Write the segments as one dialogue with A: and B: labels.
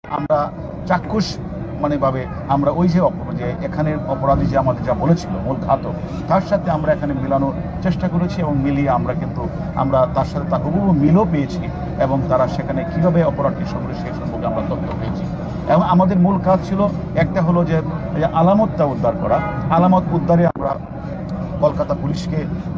A: আমরা চাক্ষুষ ভাবে আমরা ওই যে এখানের অপরাধী যে আমাদের যা বলেছিল মূল ঘাতক, তার সাথে আমরা এখানে মিলানোর চেষ্টা করেছি এবং মিলিয়ে আমরা তার সাথে তার হুবহু মিলও পেয়েছি এবং তারা সেখানে কীভাবে অপরাধটি সম্পর্কে সেই সম্পর্কে আমরা তথ্য পেয়েছি। এবং আমাদের মূল কাজ ছিল একটা হলো যে আলামতটা উদ্ধার করা। আলামত উদ্ধারে আমরা কলকাতা পুলিশকে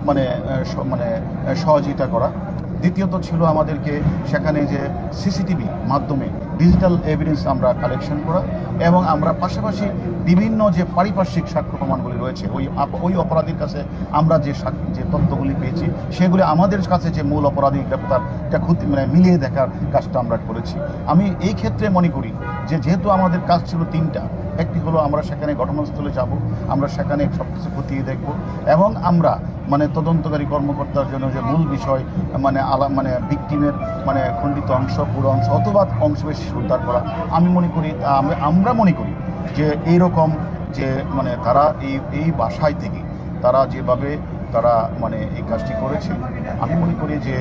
A: সহযোগিতা করা। দ্বিতীয়ত ছিল আমাদেরকে সেখানে যে সিসিটিভি মাধ্যমে ডিজিটাল এভিডেন্স আমরা কালেকশন করা এবং আমরা পাশাপাশি বিভিন্ন যে পারিপার্শ্বিক সাক্ষ্য প্রমাণগুলি রয়েছে ওই অপরাধীর কাছে আমরা যে তথ্যগুলি পেয়েছি সেগুলি আমাদের কাছে যে মূল অপরাধী গ্রেপ্তারটা মিলিয়ে দেখার কাজটা আমরা করেছি। আমি এই ক্ষেত্রে মনে করি যে যেহেতু আমাদের কাজ ছিল তিনটা, একটি হলো আমরা সেখানে ঘটনাস্থলে যাব, আমরা সেখানে সব কিছু খতিয়ে দেখব এবং আমরা তদন্তকারী কর্মকর্তার জন্য যে মূল বিষয় ভিকটিমের খণ্ডিত অংশ, পুরো অংশ অথবা অংশ বেশি উদ্ধার করা। আমরা মনে করি যে এইরকম যে তারা এই বাসায় থেকে তারা যেভাবে তারা এই কাজটি করেছে, আমি মনে করি যে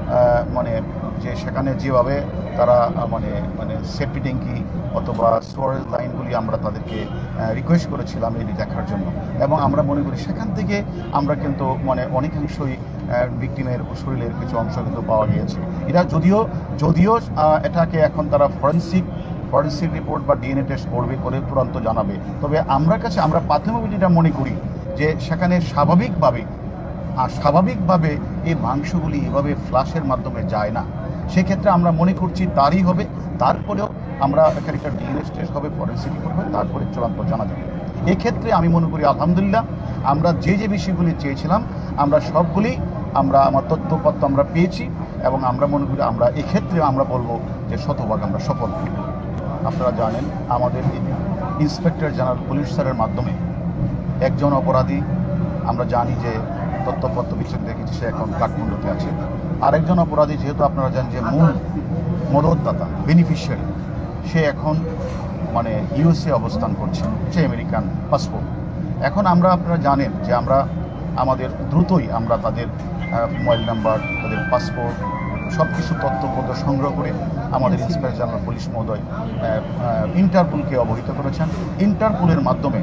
A: যে সেখানে যেভাবে তারা সেফটি ট্যাঙ্কি অথবা স্টোরেজ লাইনগুলি আমরা তাদেরকে রিকোয়েস্ট করেছিলাম এটি দেখার জন্য এবং আমরা মনে করি সেখান থেকে আমরা কিন্তু অনেকাংশই ভিকটিমের শরীরের কিছু অংশ কিন্তু পাওয়া গিয়েছে। এরা যদিও এটাকে এখন তারা ফরেন্সিক রিপোর্ট বা ডিএনএ টেস্ট করে চূড়ান্ত জানাবে, তবে আমরা প্রাথমিক যেটা মনে করি যে সেখানে স্বাভাবিকভাবে এই মাংসগুলি এভাবে ফ্লাশের মাধ্যমে যায় না। সেক্ষেত্রে আমরা মনে করছি তারই হবে। তারপরেও আমরা এখানে একটা ডিএনএ টেস্ট হবে, ফরেন্সিক রিপোর্ট হবে, তারপরে চূড়ান্ত জানা যাবে। এক্ষেত্রে আমি মনে করি আলহামদুলিল্লাহ আমরা যে বিষয়গুলি চেয়েছিলাম আমরা সবগুলি আমার তথ্যপত্র আমরা পেয়েছি এবং আমরা মনে করি আমরা এক্ষেত্রে আমরা বলবো যে শতভাগ আমরা সফল। আপনারা জানেন আমাদের ইন্সপেক্টর জেনারেল পুলিশ স্যারের মাধ্যমে একজন অপরাধী আমরা জানি যে তথ্যপত্র বিচার দেখেছি সে এখন কাঠমান্ডুতে আছে। আরেকজন অপরাধী যেহেতু আপনারা জানেন যে মূল মদতদাতা বেনিফিশিয়ারি, সে এখন ইউএসএ অবস্থান করছে, সে আমেরিকান পাসপোর্ট। এখন আপনারা জানেন যে আমাদের দ্রুতই আমরা তাদের মোবাইল নাম্বার, তাদের পাসপোর্ট সব কিছু তথ্যপত্র সংগ্রহ করে আমাদের ইন্সপেক্টর জেনারেল পুলিশ মহোদয় ইন্টারপোলকে অবহিত করেছেন। ইন্টারপোলের মাধ্যমে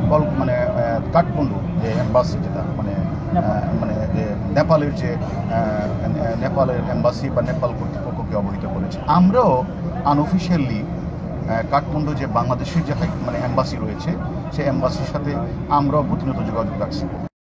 A: কাঠমান্ডু যে এম্বাসি যেটা নেপালের এম্বাসি বা নেপাল কর্তৃপক্ষকে অবহিত করেছে। আমরাও আনঅফিশিয়ালি কাঠমান্ডু যে বাংলাদেশের যে এম্বাসি রয়েছে সেই এম্বাসির সাথে আমরাও প্রতিনিয়ত যোগাযোগ রাখছি।